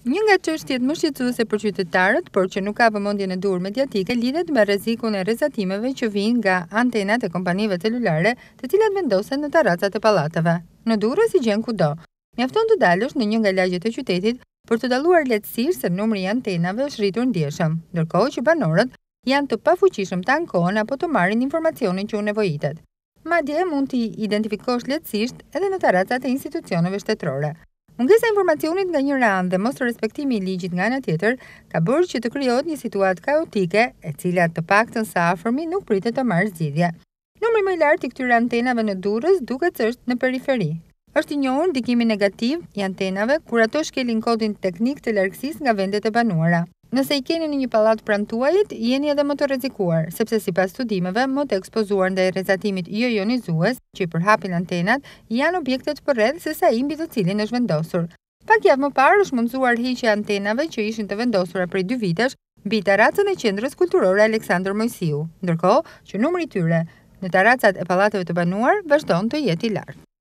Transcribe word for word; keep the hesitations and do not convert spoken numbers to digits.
Një nga çështjet më shqetësuese për qytetarët, por që nuk ka vëmendjen e dur mediatike, lidhet me rrezikun e rrezatimeve që vijnë nga antenat e kompanive celulare, të cilat vendosen në terracat e pallateve. Në Durrës si gjen kudo. Mjafton të dalësh në një nga lagjet e qytetit për të dalluar lehtësisht se numri i antenave është rritur ndjeshëm, ndërkohë që banorët janë të pafuqishëm të ankohen apo të marrin informacionin që u nevojitet. Madje mund t'i identifikosh lehtësisht edhe në terracat e institucioneve shtetërore. Mungesa e informacionit nga njëra anë dhe mos respektimi i ligjit nga ana tjetër ka bërë që të krijohet një situatë kaotike, e cila të paktën së afërmi nuk pritet të marrë zgjidhje. Numri më i lartë i këtyre antenave në Durrës duket se është në periferi. Është i njohur ndikimi negativ i antenave kur ato shkelin kodin teknik të largësisë nga vendet e banuara. Nëse i keni në një pallat pranë tuajit, jeni edhe më të rrezikuar, sepse sipas studimeve, më të ekspozuar ndaj rrezatimit jo ionizues, që i përhapin antenat, janë objektet përreth se sa ai mbi të cilin është vendosur. Pak javë më parë është mundësuar heqja e antenave që ishin të vendosura prej dy vitesh mbi terracën e qendrës kulturore Aleksandër Mojsiu, ndërkohë që numri i tyre në terracat e pallateve të banuar vazhdon të jetë i lartë.